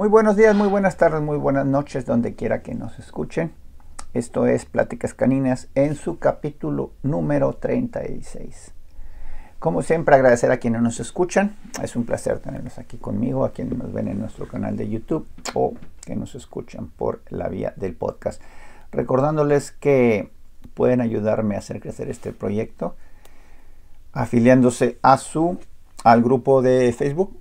Muy buenos días, muy buenas tardes, muy buenas noches, donde quiera que nos escuchen. Esto es Pláticas Caninas en su capítulo número 36. Como siempre, agradecer a quienes nos escuchan. Es un placer tenerlos aquí conmigo, a quienes nos ven en nuestro canal de YouTube o que nos escuchan por la vía del podcast. Recordándoles que pueden ayudarme a hacer crecer este proyecto afiliándose al grupo de Facebook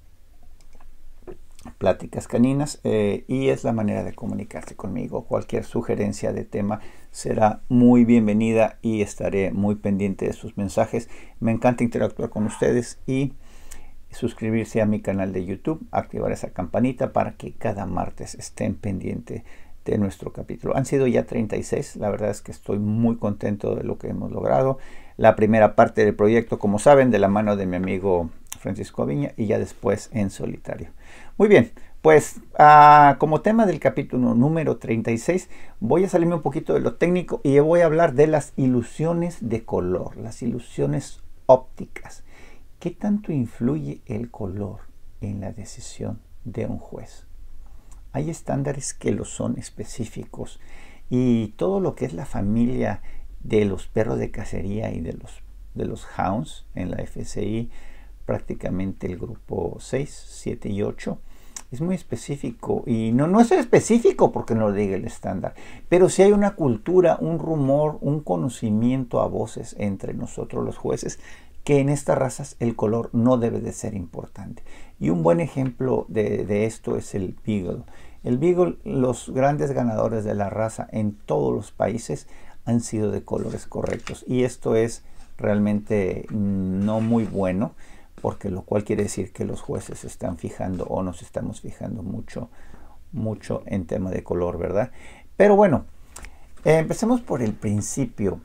Pláticas Caninas, y es la manera de comunicarse conmigo. Cualquier sugerencia de tema será muy bienvenida y estaré muy pendiente de sus mensajes. Me encanta interactuar con ustedes y suscribirse a mi canal de YouTube, activar esa campanita para que cada martes estén pendiente de nuestro capítulo. Han sido ya 36, la verdad es que estoy muy contento de lo que hemos logrado. La primera parte del proyecto, como saben, de la mano de mi amigo Francisco Viña, y ya después en solitario. Muy bien, pues como tema del capítulo número 36 voy a salirme un poquito de lo técnico y voy a hablar de las ilusiones de color, las ilusiones ópticas. ¿Qué tanto influye el color en la decisión de un juez? Hay estándares que lo son específicos, y todo lo que es la familia de los perros de cacería y de los hounds en la FCI, prácticamente el grupo 6, 7 y 8, es muy específico. Y no es específico porque no lo diga el estándar, pero sí hay una cultura, un rumor, un conocimiento a voces entre nosotros los jueces que en estas razas el color no debe de ser importante. Y un buen ejemplo de esto es el Beagle. El Beagle, los grandes ganadores de la raza en todos los países han sido de colores correctos, y esto es realmente no muy bueno, porque lo cual quiere decir que los jueces se están fijando, o nos estamos fijando mucho en tema de color, ¿verdad? Pero bueno, empecemos por el principio.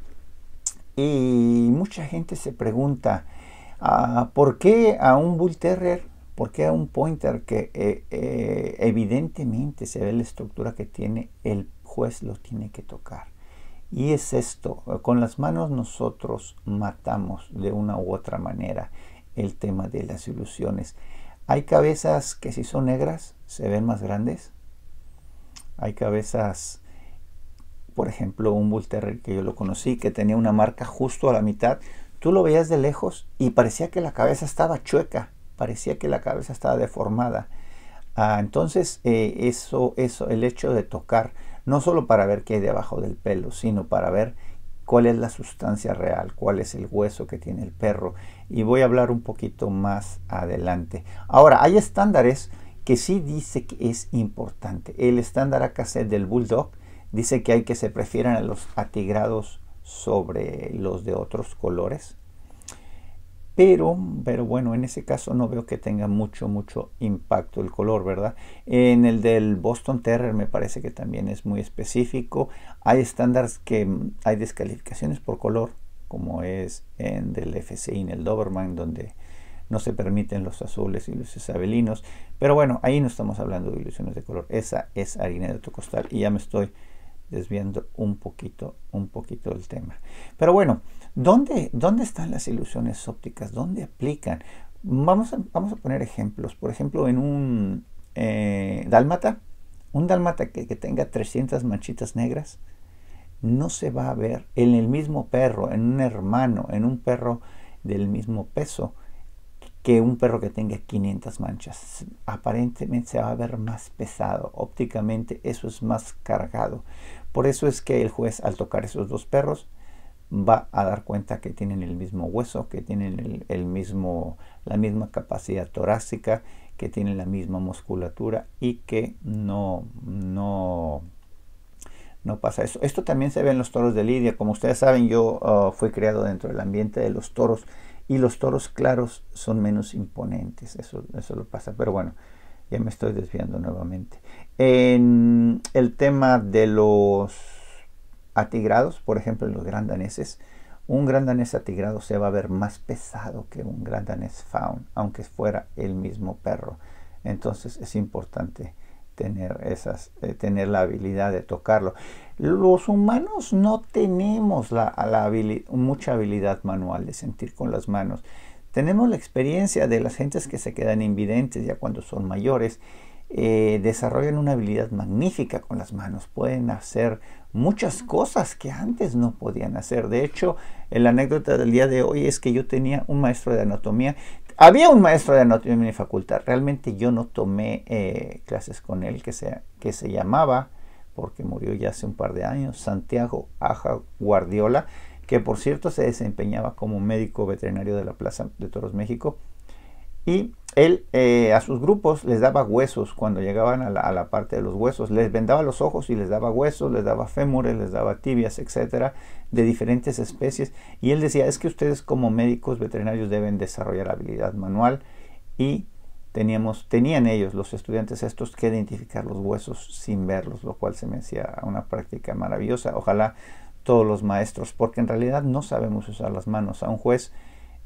Y mucha gente se pregunta, ¿por qué a un Bull Terrier, por qué a un Pointer que evidentemente se ve la estructura que tiene, el juez lo tiene que tocar? Y es esto, con las manos nosotros matamos de una u otra manera el tema de las ilusiones. Hay cabezas que si son negras se ven más grandes. Hay cabezas, por ejemplo, un Bull Terrier que yo lo conocí, que tenía una marca justo a la mitad. Tú lo veías de lejos y parecía que la cabeza estaba chueca, parecía que la cabeza estaba deformada. Entonces, el hecho de tocar, no solo para ver qué hay debajo del pelo, sino para ver cuál es la sustancia real, cuál es el hueso que tiene el perro. Y voy a hablar un poquito más adelante. Ahora, hay estándares que sí dice que es importante. El estándar AKC del Bulldog dice que hay que se prefieran a los atigrados sobre los de otros colores. Pero bueno, en ese caso no veo que tenga mucho impacto el color, ¿verdad? En el del Boston Terrier me parece que también es muy específico. Hay estándares que hay descalificaciones por color, como es en del FCI, en el Doberman, donde no se permiten los azules y los isabelinos. Pero bueno, ahí no estamos hablando de ilusiones de color. Esa es harina de otro costal, y ya me estoy desviando un poquito del tema. Pero bueno, ¿dónde están las ilusiones ópticas? ¿Dónde aplican? Vamos a poner ejemplos. Por ejemplo, en un dálmata, que tenga 300 manchitas negras, no se va a ver en el mismo perro, en un hermano, en un perro del mismo peso, que un perro que tenga 500 manchas. Aparentemente se va a ver más pesado. Ópticamente eso es más cargado. Por eso es que el juez, al tocar esos dos perros, va a dar cuenta que tienen el mismo hueso, que tienen la misma capacidad torácica, que tienen la misma musculatura, y que no pasa eso. Esto también se ve en los toros de lidia. Como ustedes saben, yo fui criado dentro del ambiente de los toros, y los toros claros son menos imponentes. Eso lo pasa. Pero bueno, ya me estoy desviando nuevamente. En el tema de los atigrados, por ejemplo, en los gran daneses, un gran danés atigrado se va a ver más pesado que un gran danés faun, aunque fuera el mismo perro. Entonces es importante tener la habilidad de tocarlo. Los humanos no tenemos mucha habilidad manual de sentir con las manos. Tenemos la experiencia de las gentes que se quedan invidentes ya cuando son mayores, desarrollan una habilidad magnífica con las manos. Pueden hacer muchas cosas que antes no podían hacer. De hecho, la anécdota del día de hoy es que yo tenía un maestro de anatomía. Había un maestro de anatomía en mi facultad. Realmente yo no tomé clases con él, que se llamaba, porque murió ya hace un par de años, Santiago Aja Guardiola, que por cierto se desempeñaba como médico veterinario de la Plaza de Toros México. Y él a sus grupos les daba huesos cuando llegaban a la parte de los huesos. Les vendaba los ojos y les daba huesos, les daba fémures, les daba tibias, etcétera, de diferentes especies. Y él decía, es que ustedes como médicos veterinarios deben desarrollar habilidad manual. Y tenían ellos, los estudiantes estos, que identificar los huesos sin verlos, lo cual se me hacía una práctica maravillosa. Ojalá todos los maestros, porque en realidad no sabemos usar las manos. A un juez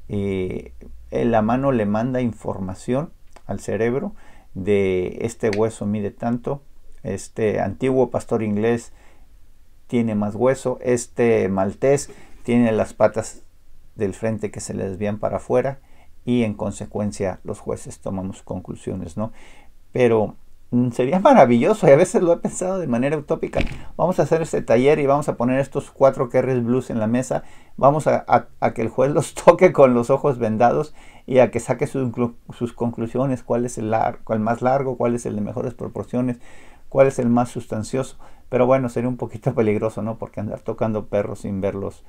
la mano le manda información al cerebro de este hueso mide tanto, este antiguo pastor inglés tiene más hueso, este maltés tiene las patas del frente que se le desvían para afuera, y en consecuencia los jueces tomamos conclusiones, ¿no? Pero sería maravilloso, y a veces lo he pensado de manera utópica. Vamos a hacer este taller y vamos a poner estos 4 Kerris Blues en la mesa. Vamos a que el juez los toque con los ojos vendados y a que saque sus conclusiones. ¿Cuál es el más largo? ¿Cuál es el de mejores proporciones? ¿Cuál es el más sustancioso? Pero bueno, sería un poquito peligroso, ¿no? Porque andar tocando perros sin verlos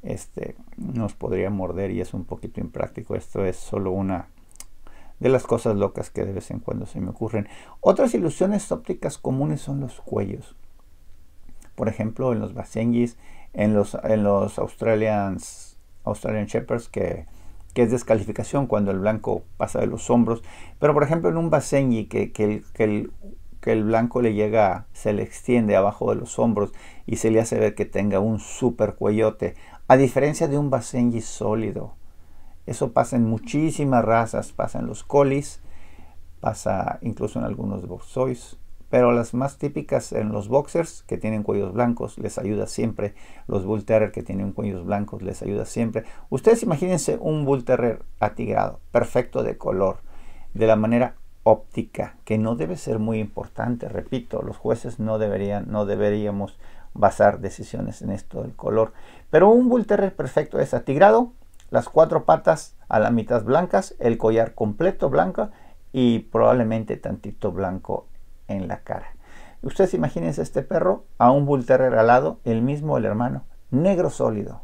nos podría morder y es un poquito impráctico. Esto es solo una de las cosas locas que de vez en cuando se me ocurren. Otras ilusiones ópticas comunes son los cuellos. Por ejemplo, en los Basenjis, en los Australian Shepherds, que es descalificación cuando el blanco pasa de los hombros. Pero por ejemplo, en un Basenji que el blanco se le extiende abajo de los hombros y se le hace ver que tenga un super cuellote, a diferencia de un Basenji sólido. Eso pasa en muchísimas razas, pasa en los colis, pasa incluso en algunos boxois, pero las más típicas en los boxers, que tienen cuellos blancos, les ayuda siempre. Los bull terrier, que tienen cuellos blancos, les ayuda siempre. Ustedes imagínense un bull terrier atigrado, perfecto de color, de la manera óptica, que no debe ser muy importante. Repito, los jueces no deberíamos basar decisiones en esto del color, pero un bull terrier perfecto es atigrado, las 4 patas a la mitad blancas, el collar completo blanco y probablemente tantito blanco en la cara. Ustedes imagínense este perro a un bull terrier al lado, el hermano, negro sólido.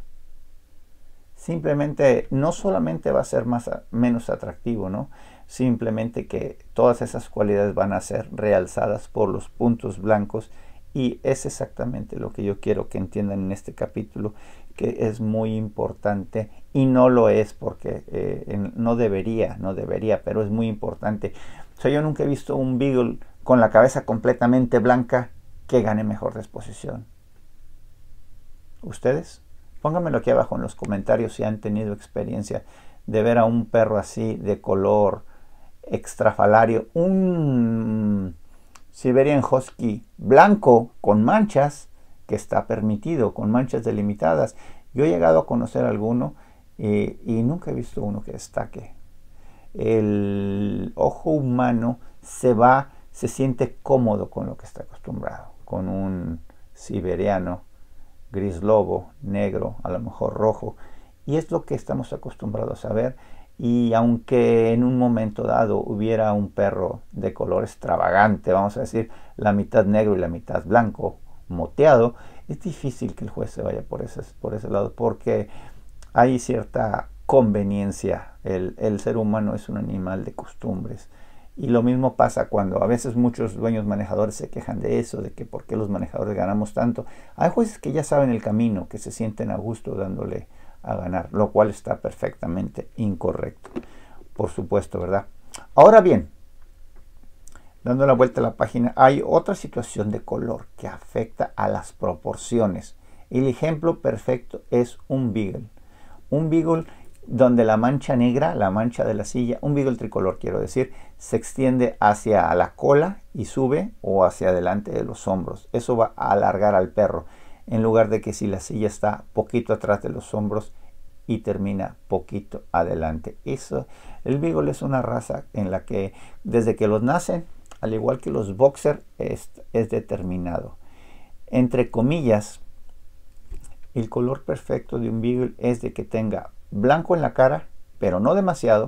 Simplemente, no solamente va a ser menos atractivo, ¿no? Simplemente que todas esas cualidades van a ser realzadas por los puntos blancos, y es exactamente lo que yo quiero que entiendan en este capítulo, que es muy importante, y no lo es porque no debería, pero es muy importante. O sea, yo nunca he visto un beagle con la cabeza completamente blanca que gane mejor disposición. ¿Ustedes? Pónganmelo aquí abajo en los comentarios si han tenido experiencia de ver a un perro así de color extrafalario, un Siberian Husky blanco con manchas, que está permitido, con manchas delimitadas. Yo he llegado a conocer alguno y nunca he visto uno que destaque. El ojo humano se siente cómodo con lo que está acostumbrado, con un siberiano gris lobo, negro, a lo mejor rojo, y es lo que estamos acostumbrados a ver. Y aunque en un momento dado hubiera un perro de color extravagante, vamos a decir la mitad negro y la mitad blanco, moteado, es difícil que el juez se vaya por ese lado, porque hay cierta conveniencia. El ser humano es un animal de costumbres, y lo mismo pasa cuando a veces muchos dueños manejadores se quejan de eso, de que por qué los manejadores ganamos tanto. Hay jueces que ya saben el camino, que se sienten a gusto dándole a ganar, lo cual está perfectamente incorrecto, por supuesto, ¿verdad? Ahora bien, dando la vuelta a la página, hay otra situación de color que afecta a las proporciones. El ejemplo perfecto es un beagle. Un beagle donde la mancha negra, la mancha de la silla, un beagle tricolor quiero decir, se extiende hacia la cola y sube, o hacia adelante de los hombros. Eso va a alargar al perro, en lugar de que si la silla está poquito atrás de los hombros y termina poquito adelante. El beagle es una raza en la que desde que los nacen al igual que los boxer, es determinado. Entre comillas, el color perfecto de un beagle es de que tenga blanco en la cara, pero no demasiado,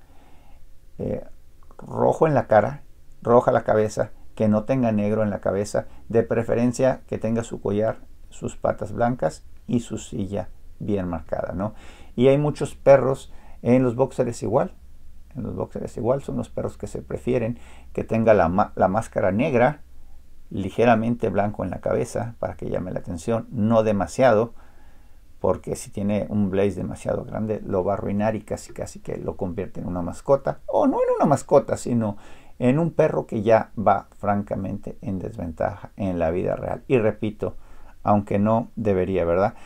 rojo en la cara, roja la cabeza, que no tenga negro en la cabeza, de preferencia que tenga su collar, sus patas blancas y su silla bien marcada, ¿no? Y hay muchos perros, en los boxers igual, son los perros que se prefieren que tenga la máscara negra, ligeramente blanco en la cabeza para que llame la atención, no demasiado, porque si tiene un blaze demasiado grande lo va a arruinar y casi que lo convierte en una mascota, o no en una mascota, sino en un perro que ya va francamente en desventaja en la vida real. Y repito, aunque no debería, ¿verdad?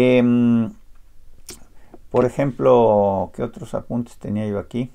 Por ejemplo, ¿qué otros apuntes tenía yo aquí?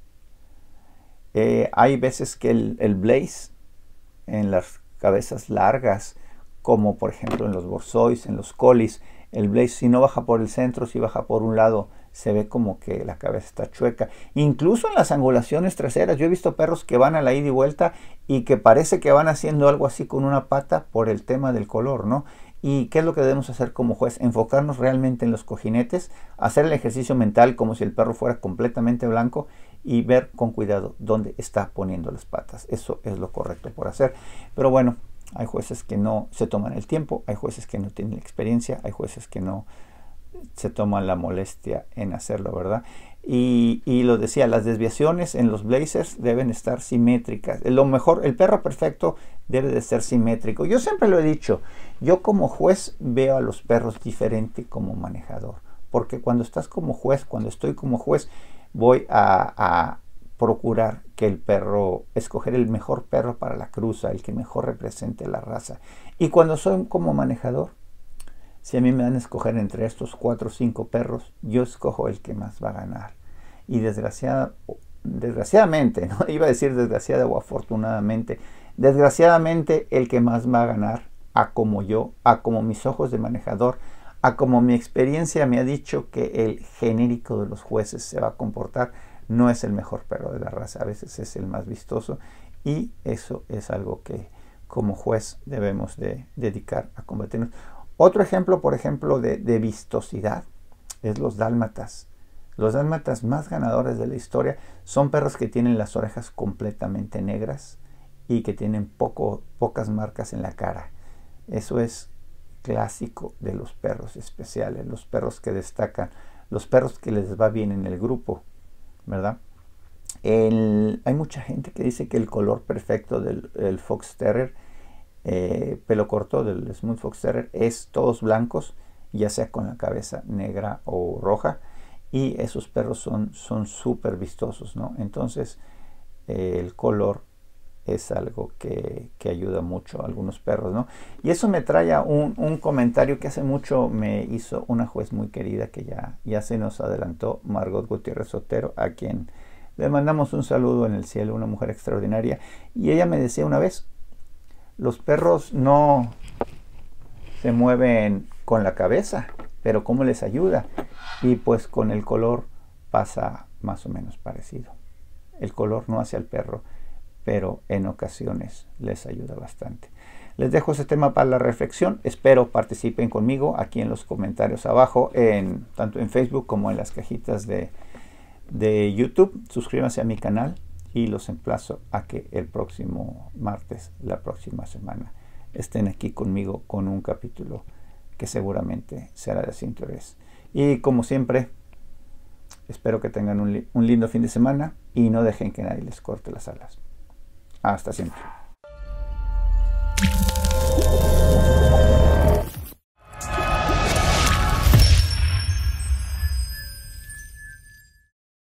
Hay veces que el blaze en las cabezas largas, como por ejemplo en los borzois, en los colis, el blaze si no baja por el centro, si baja por un lado, se ve como que la cabeza está chueca. Incluso en las angulaciones traseras, yo he visto perros que van a la ida y vuelta y que parece que van haciendo algo así con una pata por el tema del color, ¿no? ¿Y qué es lo que debemos hacer como juez? Enfocarnos realmente en los cojinetes, hacer el ejercicio mental como si el perro fuera completamente blanco y ver con cuidado dónde está poniendo las patas. Eso es lo correcto por hacer. Pero bueno, hay jueces que no se toman el tiempo, hay jueces que no tienen la experiencia, hay jueces que no se toman la molestia en hacerlo, ¿verdad? Y lo decía, las desviaciones en los blazers deben estar simétricas. Lo mejor, el perro perfecto debe de ser simétrico. Yo siempre lo he dicho, yo como juez veo a los perros diferente como manejador, porque cuando estás como juez, cuando estoy como juez, voy a procurar que el perro, escoger el mejor perro para la cruza, el que mejor represente la raza. Y cuando soy como manejador, si a mí me dan a escoger entre estos 4 o 5 perros, yo escojo el que más va a ganar. Y desgraciadamente, no iba a decir desgraciada o afortunadamente, desgraciadamente el que más va a ganar, a como mis ojos de manejador, a como mi experiencia me ha dicho que el genérico de los jueces se va a comportar, no es el mejor perro de la raza, a veces es el más vistoso, y eso es algo que como juez debemos de dedicar a combatirnos. Otro ejemplo, por ejemplo, de vistosidad es los dálmatas. Los dálmatas más ganadores de la historia son perros que tienen las orejas completamente negras y que tienen pocas marcas en la cara. Eso es clásico de los perros especiales, los perros que destacan, los perros que les va bien en el grupo, ¿verdad? Hay mucha gente que dice que el color perfecto del Fox Terrier, pelo corto, del Smooth Fox Terrier, es todos blancos, ya sea con la cabeza negra o roja, y esos perros son súper vistosos, ¿no? Entonces el color es algo que ayuda mucho a algunos perros, ¿no? Y eso me trae a un comentario que hace mucho me hizo una juez muy querida que ya se nos adelantó, Margot Gutiérrez Otero, a quien le mandamos un saludo en el cielo, una mujer extraordinaria. Y ella me decía una vez, los perros no se mueven con la cabeza, pero ¿cómo les ayuda? Y pues con el color pasa más o menos parecido. El color no hace al perro, pero en ocasiones les ayuda bastante. Les dejo ese tema para la reflexión. Espero participen conmigo aquí en los comentarios abajo, tanto en Facebook como en las cajitas de YouTube. Suscríbanse a mi canal y los emplazo a que el próximo martes, la próxima semana, estén aquí conmigo con un capítulo que seguramente será de su interés. Y como siempre, espero que tengan un lindo fin de semana y no dejen que nadie les corte las alas. Hasta siempre.